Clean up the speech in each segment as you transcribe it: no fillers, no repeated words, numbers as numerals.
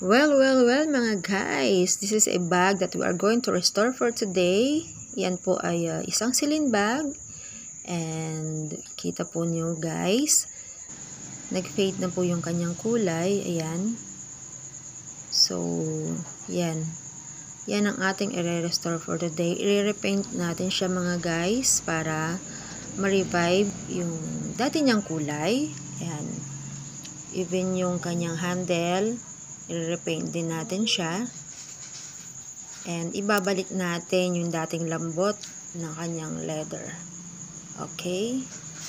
Well, mga guys, this is a bag that we are going to restore for today. Yan po ay isang Celine bag. And kita po niyo guys, nag-fade na po yung kanyang kulay. Ayan. So, yan. Yan ang ating i-restore for today. I-repaint natin siya mga guys para ma-revive yung dati niyang kulay. Ayan. Even yung kanyang handle, i-repaint din natin siya. And ibabalik natin yung dating lambot ng kanyang leather. Okay?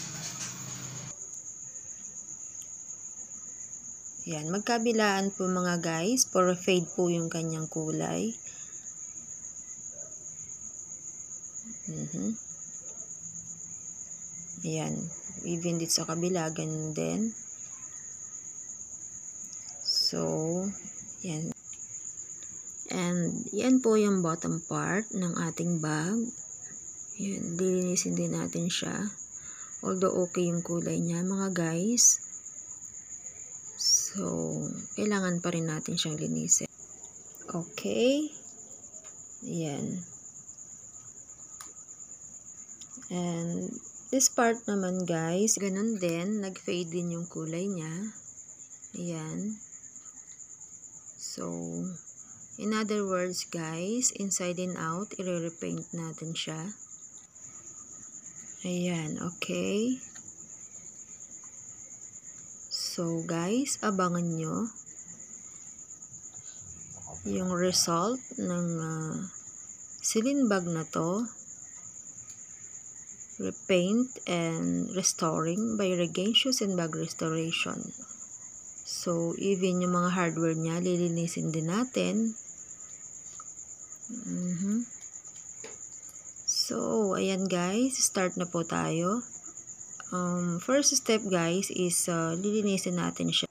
Yan, magkabilaan po mga guys. Puro fade po yung kanyang kulay. Ayan. Even dito sa kabila, ganun din. So, yan. And, yan po yung bottom part ng ating bag. Yan, lilinisin din natin siya. Although okay yung kulay niya mga guys. So, kailangan pa rin natin siyang linisin. Okay. Yan. And, this part naman guys, ganun din. Nag-fade din yung kulay niya. Ayan. So, in other words guys, inside and out, i-repaint natin siya. Ayan, okay. So guys, abangan nyo yung result ng Celine bag na to. Repaint and restoring by Regain Shoes and Bag Restoration. So, even yung mga hardware niya, lilinisin din natin. So, ayan guys, start na po tayo. First step guys is lilinisin natin siya.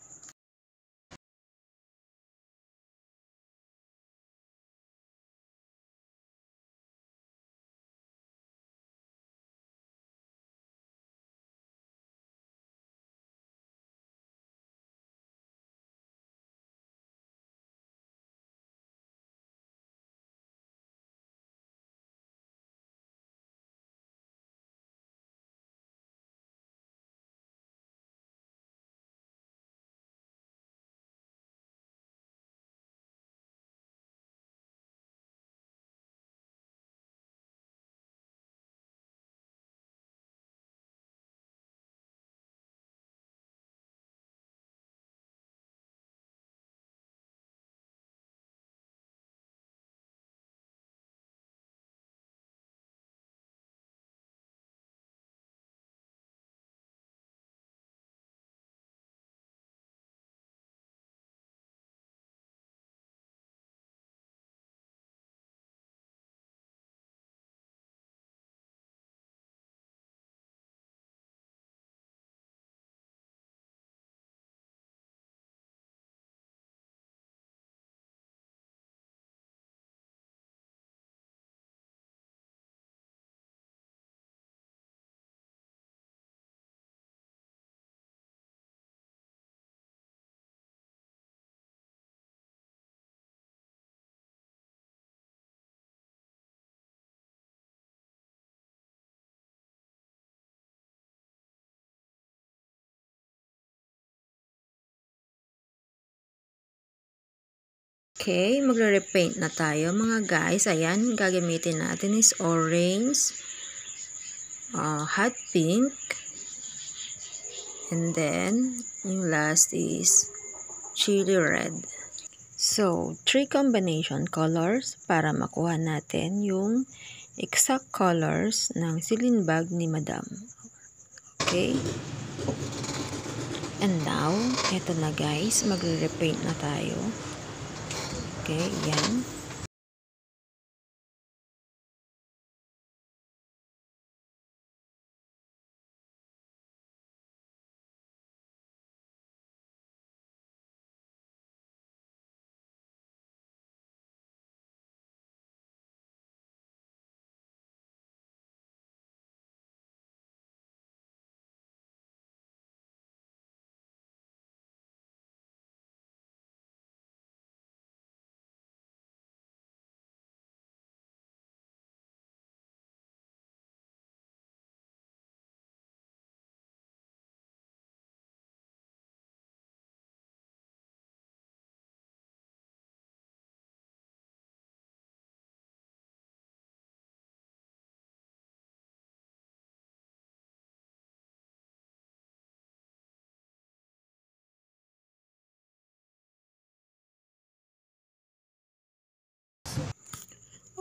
Okay, magre-repaint na tayo mga guys. Ayan, gagamitin natin is orange, hot pink, and then yung last is chili red. So, 3 combination colors para makuha natin yung exact colors ng Celine bag ni Madam. Okay? And now, eto na guys, magre-repaint na tayo. Okay, yan.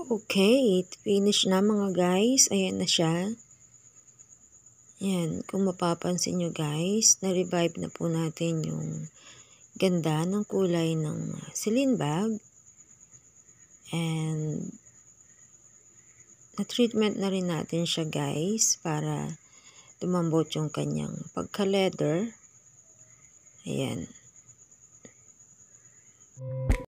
Okay, finish na mga guys. Ayan na siya. Yan, kung mapapansin nyo guys, na-revive na po natin yung ganda ng kulay ng Celine bag. And na-treatment na rin natin siya guys para tumambot yung kanyang pagka-leather. Ayan.